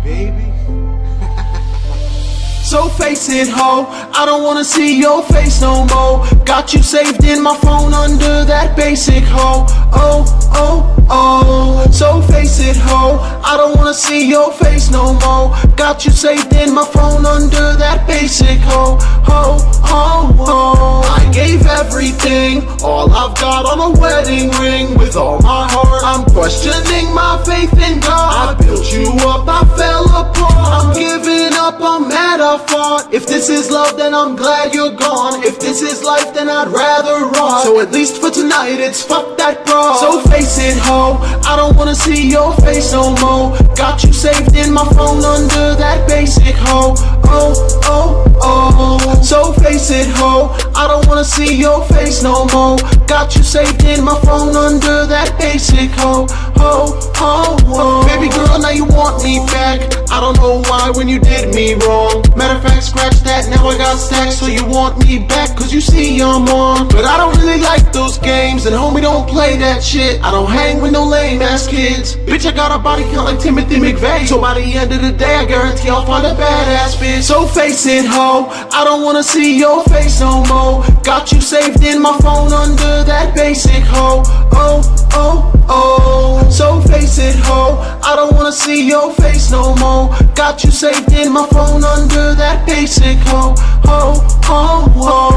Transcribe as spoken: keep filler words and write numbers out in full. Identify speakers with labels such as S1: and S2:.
S1: baby. So face it, ho, I don't wanna see your face no more. Got you saved in my phone under that basic, ho. Oh, oh, oh. So face it, ho, I don't wanna see your face no more. Got you saved in my phone under that basic, ho. Ho, ho, ho. I gave everything, all I've got on a wedding ring. With all my heart, I'm questioning my faith in God. I built you up, I fell apart. I'm giving up, I'm mad I fought. If this is love, then I'm glad you're gone. If this is life, then I'd rather run. So at least for tonight, it's fuck that broad. So face it, ho, I don't wanna see your face no more. Got you saved in my phone under that basic, ho. Oh, oh, oh. So face it, ho, I don't wanna see your face no more. Got you saved in my phone under that basic, ho. Ho, ho, ho. Baby girl, now you want me back. I don't know why when you did me wrong. Matter of fact, scratch that, now I got stacks. So you want me back, cause you see I'm on. But I don't really like those games, and homie, don't play that shit. I don't hang with no lame ass kids. Bitch, I got a body count like Timothy McVeigh. So by the end of the day, I guarantee I'll find a badass bitch. So face it, ho, I don't wanna see your face no more. Got you saved in my phone under that basic, ho. Oh, oh, oh. So face it, ho, I don't wanna see your face no more. Got you saved in my phone under that basic, ho. Ho, ho, ho.